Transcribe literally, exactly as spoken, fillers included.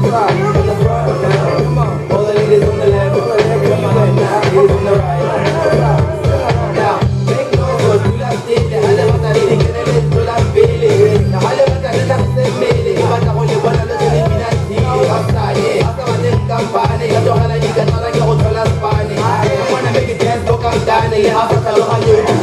All the ladies on the left, come on, now ladies on the right. Now, take notes, do la stile, alle battere di che ne metto la pelle. Alle battere la stelle, basta con le buone le eliminati. Basta, yeah, basta mandare in campane, io ho la dica, non la che ho la spane. I wanna make it dance, look I'm down, yeah, basta lo hayo.